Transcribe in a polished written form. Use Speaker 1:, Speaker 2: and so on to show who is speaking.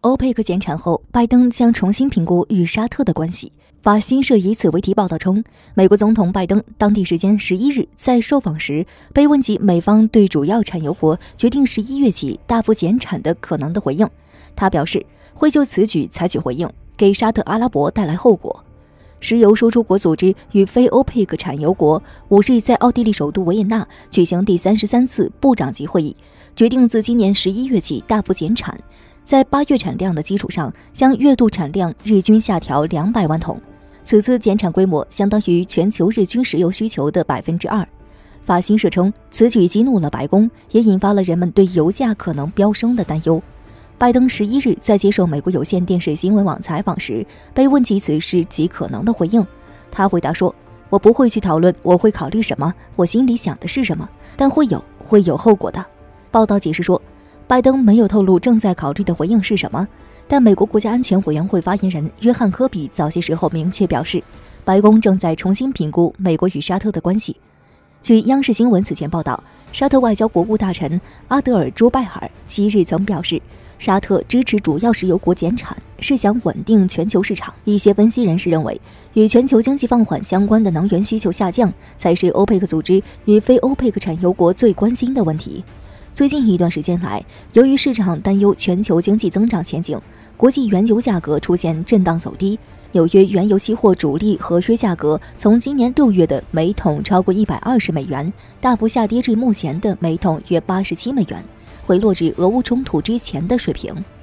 Speaker 1: 欧佩克减产后，拜登将重新评估与沙特的关系。法新社以此为题报道称，美国总统拜登当地时间11日在受访时被问及美方对主要产油国决定11月起大幅减产的可能的回应，他表示会就此举采取回应，给沙特阿拉伯带来后果。石油输出国组织与非欧佩克产油国5日在奥地利首都维也纳举行第33次部长级会议，决定自今年11月起大幅减产，在8月产量的基础上，将月度产量日均下调200万桶。此次减产规模相当于全球日均石油需求的2%。法新社称，此举激怒了白宫，也引发了人们对油价可能飙升的担忧。拜登11日在接受美国有线电视新闻网采访时，被问及此事极可能的回应，他回答说：“我不会去讨论我会考虑什么，我心里想的是什么，但会有后果的。”报道解释说，拜登没有透露正在考虑的回应是什么，但美国国家安全委员会发言人约翰·科比早些时候明确表示，白宫正在重新评估美国与沙特的关系。据央视新闻此前报道，沙特外交国务大臣阿德尔·朱拜尔7日曾表示，沙特支持主要石油国减产是想稳定全球市场。一些分析人士认为，与全球经济放缓相关的能源需求下降才是欧佩克组织与非欧佩克产油国最关心的问题。最近一段时间来，由于市场担忧全球经济增长前景，国际原油价格出现震荡走低。纽约原油期货主力合约价格从今年6月的每桶超过120美元，大幅下跌至目前的每桶约87美元，回落至俄乌冲突之前的水平。